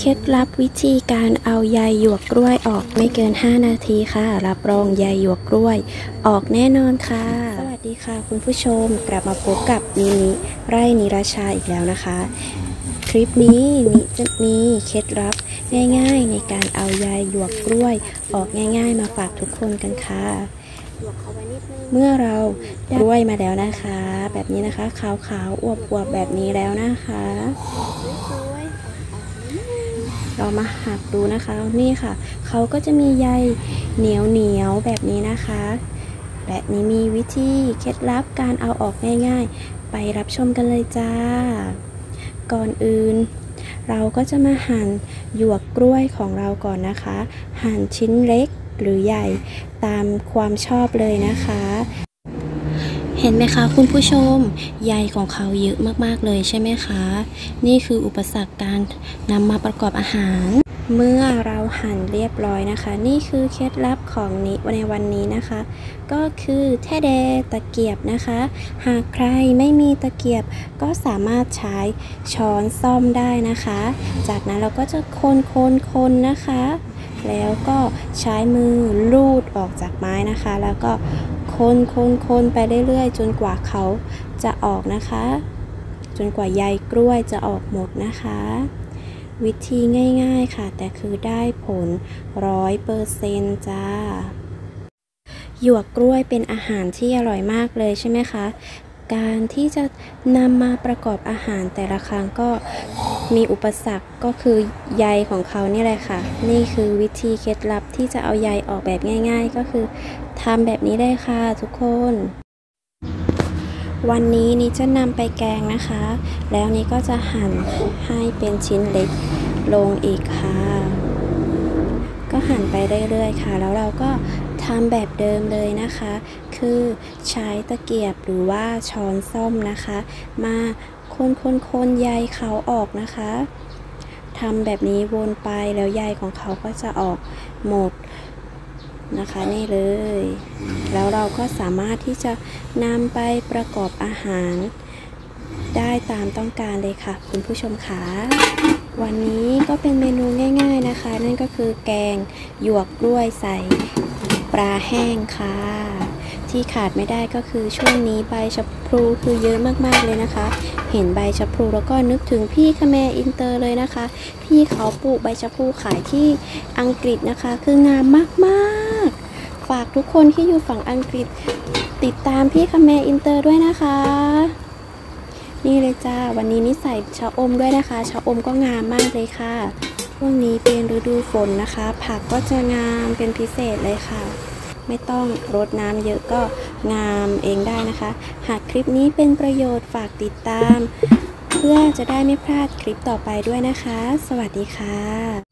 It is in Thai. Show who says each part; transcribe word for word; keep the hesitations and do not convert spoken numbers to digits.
Speaker 1: เคล็ดลับวิธีการเอาใยหยวกกล้วยออกไม่เกินห้านาทีค่ะรับรองใยหยวกกล้วยออกแน่นอนค่ะสวัสดีค่ะคุณผู้ชมกลับมาพบกับนินิไร่นิราชาอีกแล้วนะคะคลิปนี้นิจะมีเคล็ดลับง่ายๆในการเอาใยหยวกกล้วยออกง่ายๆมาฝากทุกคนกันค่ะเมื่อเรากล้วยมาแล้วนะคะแบบนี้นะคะขาวๆอวบๆแบบนี้แล้วนะคะเรามาหักดูนะคะนี่ค่ะเขาก็จะมีใยเหนียวเหนียวแบบนี้นะคะแบบนี้มีวิธีเคล็ดลับการเอาออกง่ายๆไปรับชมกันเลยจ้าก่อนอื่นเราก็จะมาหั่นหยวกกล้วยของเราก่อนนะคะหั่นชิ้นเล็กหรือใหญ่ตามความชอบเลยนะคะเห็นไหมคะคุณผู้ชมใยของเขาเยอะมากๆเลยใช่ไหมคะนี่คืออุปสรรคการนำมาประกอบอาหารเมื่อเราหั่นเรียบร้อยนะคะนี่คือเคล็ดลับของนิในวันนี้นะคะก็คือแท่เดตะเกียบนะคะหากใครไม่มีตะเกียบก็สามารถใช้ช้อนซ่อมได้นะคะจากนั้นเราก็จะคนคนคนนะคะแล้วก็ใช้มือลูดออกจากไม้นะคะแล้วก็คนคนคนไปเรื่อยๆจนกว่าเขาจะออกนะคะจนกว่าใยกล้วยจะออกหมดนะคะวิธีง่ายๆค่ะแต่คือได้ผลร้อยเปอร์เซ็นต์จ้าหยวกกล้วยเป็นอาหารที่อร่อยมากเลยใช่ไหมคะการที่จะนำมาประกอบอาหารแต่ละครั้งก็มีอุปสรรคก็คือใยของเขานี่แหละค่ะนี่คือวิธีเคล็ดลับที่จะเอาใยออกแบบง่ายๆก็คือทำแบบนี้ได้ค่ะทุกคนวันนี้นี่จะนำไปแกงนะคะแล้วนี้ก็จะหั่นให้เป็นชิ้นเล็กลงอีกค่ะก็หั่นไปเรื่อยๆค่ะแล้วเราก็ทำแบบเดิมเลยนะคะคือใช้ตะเกียบหรือว่าช้อนส้อมนะคะมาคนๆๆใยเขาออกนะคะทำแบบนี้วนไปแล้วใยของเขาก็จะออกหมดนะคะนี่เลยแล้วเราก็สามารถที่จะนำไปประกอบอาหารได้ตามต้องการเลยค่ะคุณผู้ชมค่ะวันนี้ก็เป็นเมนูง่ายๆนะคะนั่นก็คือแกงหยวกกล้วยใส่ปลาแห้งค่ะที่ขาดไม่ได้ก็คือช่วงนี้ใบชะพลูคือเยอะมากๆเลยนะคะเห็นใบชะพลูแล้วก็นึกถึงพี่คแมอินเตอร์เลยนะคะพี่เขาปลูกใบชะพลูขายที่อังกฤษนะคะคืองามมากๆฝากทุกคนที่อยู่ฝั่งอังกฤษติดตามพี่คแมอินเตอร์ด้วยนะคะนี่เลยจ้าวันนี้นิใส่ชะอมด้วยนะคะชะอมก็งามมากเลยค่ะช่วงนี้เป็นฤดูฝนนะคะผักก็จะงามเป็นพิเศษเลยค่ะไม่ต้องรดน้ำเยอะก็งามเองได้นะคะหากคลิปนี้เป็นประโยชน์ฝากติดตามเพื่อจะได้ไม่พลาดคลิปต่อไปด้วยนะคะสวัสดีค่ะ